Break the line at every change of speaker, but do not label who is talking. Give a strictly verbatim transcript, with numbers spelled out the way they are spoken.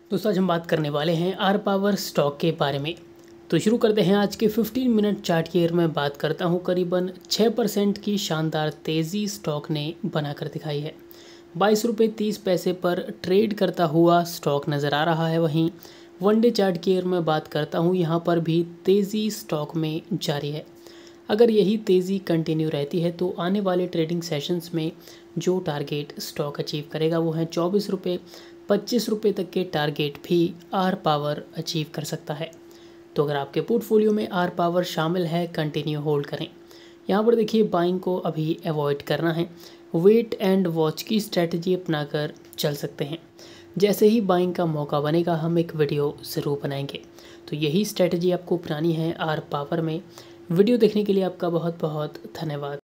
दोस्तों आज हम बात करने वाले हैं आर पावर स्टॉक के बारे में। तो शुरू करते हैं आज के पंद्रह मिनट चार्ट की। अगर मैं बात करता हूं, करीबन छः परसेंट की शानदार तेज़ी स्टॉक ने बनाकर दिखाई है। बाईस रुपये तीस पैसे पर ट्रेड करता हुआ स्टॉक नज़र आ रहा है। वहीं वनडे चार्ट की अगर मैं बात करता हूं, यहां पर भी तेज़ी स्टॉक में जारी है। अगर यही तेज़ी कंटिन्यू रहती है तो आने वाले ट्रेडिंग सेशंस में जो टारगेट स्टॉक अचीव करेगा वो है चौबीस रुपये पच्चीस रुपये तक के टारगेट भी आर पावर अचीव कर सकता है। तो अगर आपके पोर्टफोलियो में आर पावर शामिल है, कंटिन्यू होल्ड करें। यहाँ पर देखिए, बाइंग को अभी अवॉइड करना है, वेट एंड वॉच की स्ट्रेटजी अपनाकर चल सकते हैं। जैसे ही बाइंग का मौका बनेगा हम एक वीडियो ज़रूर बनाएंगे। तो यही स्ट्रेटजी आपको अपनानी है आर पावर में। वीडियो देखने के लिए आपका बहुत बहुत धन्यवाद।